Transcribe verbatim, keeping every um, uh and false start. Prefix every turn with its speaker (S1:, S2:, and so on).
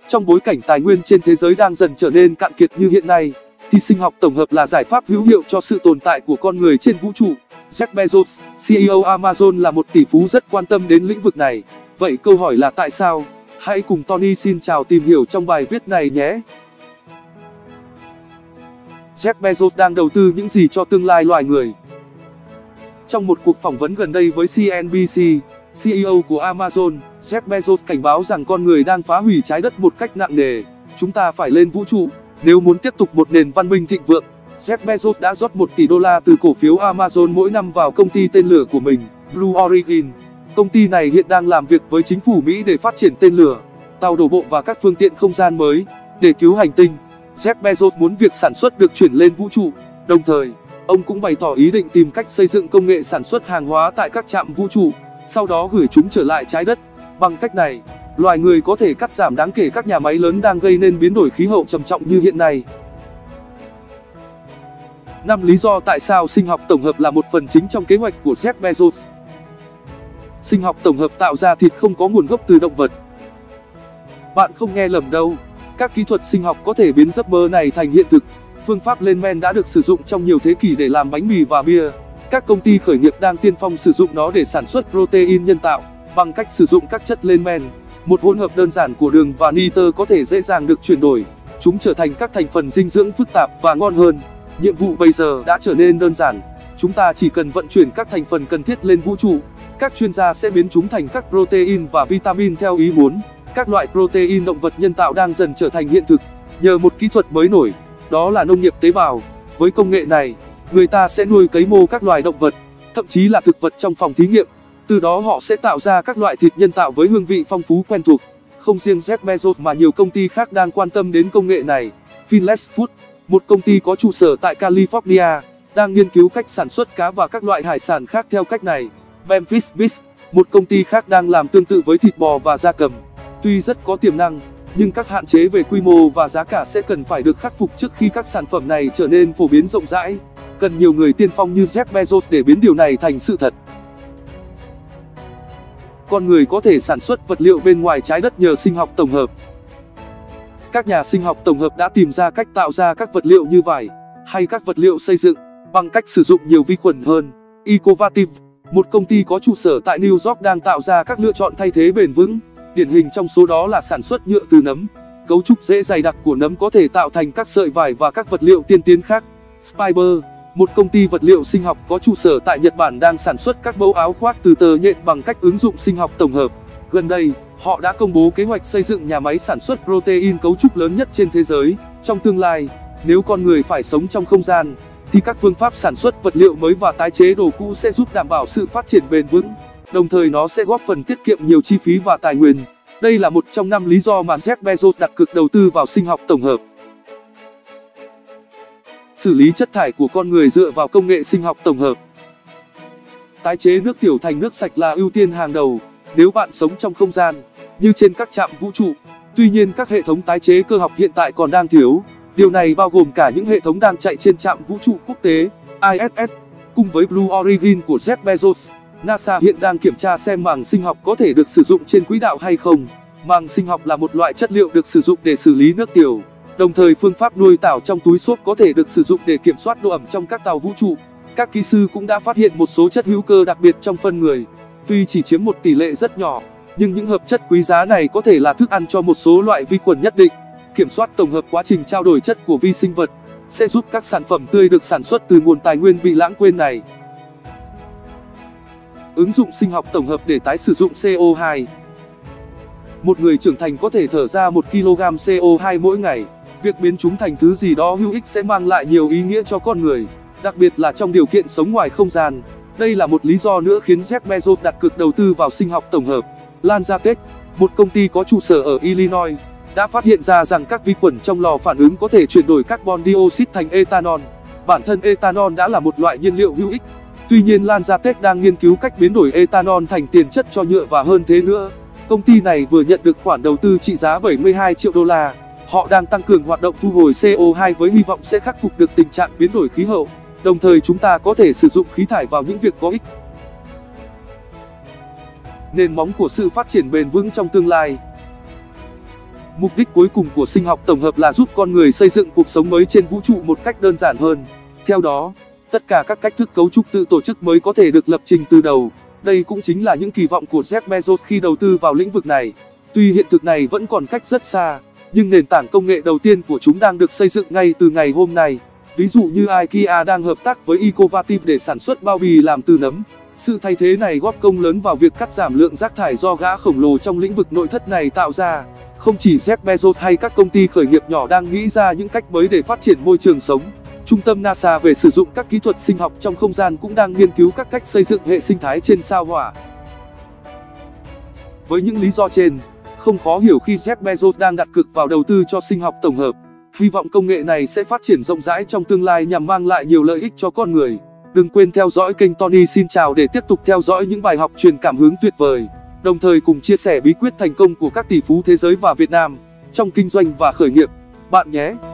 S1: Trong bối cảnh tài nguyên trên thế giới đang dần trở nên cạn kiệt như hiện nay, thì sinh học tổng hợp là giải pháp hữu hiệu cho sự tồn tại của con người trên vũ trụ. Jeff Bezos, xê e ô Amazon là một tỷ phú rất quan tâm đến lĩnh vực này. Vậy câu hỏi là tại sao? Hãy cùng Tony xin chào tìm hiểu trong bài viết này nhé. Jeff Bezos đang đầu tư những gì cho tương lai loài người? Trong một cuộc phỏng vấn gần đây với xê en bê xê, xê e ô của Amazon, Jeff Bezos cảnh báo rằng con người đang phá hủy trái đất một cách nặng nề. Chúng ta phải lên vũ trụ nếu muốn tiếp tục một nền văn minh thịnh vượng. Jeff Bezos đã rót một tỷ đô la từ cổ phiếu Amazon mỗi năm vào công ty tên lửa của mình, Blue Origin. Công ty này hiện đang làm việc với chính phủ Mỹ để phát triển tên lửa, tàu đổ bộ và các phương tiện không gian mới để cứu hành tinh. Jeff Bezos muốn việc sản xuất được chuyển lên vũ trụ. Đồng thời, ông cũng bày tỏ ý định tìm cách xây dựng công nghệ sản xuất hàng hóa tại các trạm vũ trụ, sau đó gửi chúng trở lại trái đất. Bằng cách này, loài người có thể cắt giảm đáng kể các nhà máy lớn đang gây nên biến đổi khí hậu trầm trọng như hiện nay. năm lý do tại sao sinh học tổng hợp là một phần chính trong kế hoạch của Jeff Bezos. Sinh học tổng hợp tạo ra thịt không có nguồn gốc từ động vật. Bạn không nghe lầm đâu, các kỹ thuật sinh học có thể biến giấc mơ này thành hiện thực. Phương pháp lên men đã được sử dụng trong nhiều thế kỷ để làm bánh mì và bia. Các công ty khởi nghiệp đang tiên phong sử dụng nó để sản xuất protein nhân tạo. Bằng cách sử dụng các chất lên men, một hỗn hợp đơn giản của đường và nitơ có thể dễ dàng được chuyển đổi. Chúng trở thành các thành phần dinh dưỡng phức tạp và ngon hơn. Nhiệm vụ bây giờ đã trở nên đơn giản. Chúng ta chỉ cần vận chuyển các thành phần cần thiết lên vũ trụ. Các chuyên gia sẽ biến chúng thành các protein và vitamin theo ý muốn. Các loại protein động vật nhân tạo đang dần trở thành hiện thực nhờ một kỹ thuật mới nổi, đó là nông nghiệp tế bào. Với công nghệ này, người ta sẽ nuôi cấy mô các loài động vật, thậm chí là thực vật trong phòng thí nghiệm. Từ đó họ sẽ tạo ra các loại thịt nhân tạo với hương vị phong phú quen thuộc. Không riêng Jeff Bezos mà nhiều công ty khác đang quan tâm đến công nghệ này. Finless Food, một công ty có trụ sở tại California, đang nghiên cứu cách sản xuất cá và các loại hải sản khác theo cách này. Memphis Beef, một công ty khác đang làm tương tự với thịt bò và gia cầm. Tuy rất có tiềm năng, nhưng các hạn chế về quy mô và giá cả sẽ cần phải được khắc phục trước khi các sản phẩm này trở nên phổ biến rộng rãi. Cần nhiều người tiên phong như Jeff Bezos để biến điều này thành sự thật. Con người có thể sản xuất vật liệu bên ngoài trái đất nhờ sinh học tổng hợp. Các nhà sinh học tổng hợp đã tìm ra cách tạo ra các vật liệu như vải hay các vật liệu xây dựng bằng cách sử dụng nhiều vi khuẩn hơn. Ecovative, một công ty có trụ sở tại New York đang tạo ra các lựa chọn thay thế bền vững. Điển hình trong số đó là sản xuất nhựa từ nấm. Cấu trúc dễ dày đặc của nấm có thể tạo thành các sợi vải và các vật liệu tiên tiến khác. Spiber, một công ty vật liệu sinh học có trụ sở tại Nhật Bản đang sản xuất các mẫu áo khoác từ tơ nhện bằng cách ứng dụng sinh học tổng hợp. Gần đây, họ đã công bố kế hoạch xây dựng nhà máy sản xuất protein cấu trúc lớn nhất trên thế giới. Trong tương lai, nếu con người phải sống trong không gian, thì các phương pháp sản xuất vật liệu mới và tái chế đồ cũ sẽ giúp đảm bảo sự phát triển bền vững. Đồng thời nó sẽ góp phần tiết kiệm nhiều chi phí và tài nguyên. Đây là một trong năm lý do mà Jeff Bezos đặt cược đầu tư vào sinh học tổng hợp. Xử lý chất thải của con người dựa vào công nghệ sinh học tổng hợp. Tái chế nước tiểu thành nước sạch là ưu tiên hàng đầu nếu bạn sống trong không gian, như trên các trạm vũ trụ. Tuy nhiên các hệ thống tái chế cơ học hiện tại còn đang thiếu. Điều này bao gồm cả những hệ thống đang chạy trên trạm vũ trụ quốc tế I S S. Cùng với Blue Origin của Jeff Bezos, NASA hiện đang kiểm tra xem màng sinh học có thể được sử dụng trên quỹ đạo hay không. Màng sinh học là một loại chất liệu được sử dụng để xử lý nước tiểu. Đồng thời phương pháp nuôi tảo trong túi xốp có thể được sử dụng để kiểm soát độ ẩm trong các tàu vũ trụ. Các kỹ sư cũng đã phát hiện một số chất hữu cơ đặc biệt trong phân người. Tuy chỉ chiếm một tỷ lệ rất nhỏ, nhưng những hợp chất quý giá này có thể là thức ăn cho một số loại vi khuẩn nhất định. Kiểm soát tổng hợp quá trình trao đổi chất của vi sinh vật sẽ giúp các sản phẩm tươi được sản xuất từ nguồn tài nguyên bị lãng quên này. Ứng dụng sinh học tổng hợp để tái sử dụng C O hai. Một người trưởng thành có thể thở ra một ki lô gam C O hai mỗi ngày. Việc biến chúng thành thứ gì đó hữu ích sẽ mang lại nhiều ý nghĩa cho con người, đặc biệt là trong điều kiện sống ngoài không gian. Đây là một lý do nữa khiến Jeff Bezos đặt cược đầu tư vào sinh học tổng hợp. LanzaTech, một công ty có trụ sở ở Illinois, đã phát hiện ra rằng các vi khuẩn trong lò phản ứng có thể chuyển đổi carbon dioxide thành ethanol. Bản thân ethanol đã là một loại nhiên liệu hữu ích. Tuy nhiên LanzaTech đang nghiên cứu cách biến đổi ethanol thành tiền chất cho nhựa và hơn thế nữa. Công ty này vừa nhận được khoản đầu tư trị giá bảy mươi hai triệu đô la. Họ đang tăng cường hoạt động thu hồi C O hai với hy vọng sẽ khắc phục được tình trạng biến đổi khí hậu. Đồng thời chúng ta có thể sử dụng khí thải vào những việc có ích. Nền móng của sự phát triển bền vững trong tương lai. Mục đích cuối cùng của sinh học tổng hợp là giúp con người xây dựng cuộc sống mới trên vũ trụ một cách đơn giản hơn. Theo đó, tất cả các cách thức cấu trúc tự tổ chức mới có thể được lập trình từ đầu. Đây cũng chính là những kỳ vọng của Jeff Bezos khi đầu tư vào lĩnh vực này. Tuy hiện thực này vẫn còn cách rất xa, nhưng nền tảng công nghệ đầu tiên của chúng đang được xây dựng ngay từ ngày hôm nay. Ví dụ như IKEA đang hợp tác với Ecovative để sản xuất bao bì làm từ nấm. Sự thay thế này góp công lớn vào việc cắt giảm lượng rác thải do gã khổng lồ trong lĩnh vực nội thất này tạo ra. Không chỉ Jeff Bezos hay các công ty khởi nghiệp nhỏ đang nghĩ ra những cách mới để phát triển môi trường sống, Trung tâm NASA về sử dụng các kỹ thuật sinh học trong không gian cũng đang nghiên cứu các cách xây dựng hệ sinh thái trên sao Hỏa. Với những lý do trên, không khó hiểu khi Jeff Bezos đang đặt cược vào đầu tư cho sinh học tổng hợp. Hy vọng công nghệ này sẽ phát triển rộng rãi trong tương lai nhằm mang lại nhiều lợi ích cho con người. Đừng quên theo dõi kênh Tony xin chào để tiếp tục theo dõi những bài học truyền cảm hứng tuyệt vời, đồng thời cùng chia sẻ bí quyết thành công của các tỷ phú thế giới và Việt Nam trong kinh doanh và khởi nghiệp bạn nhé.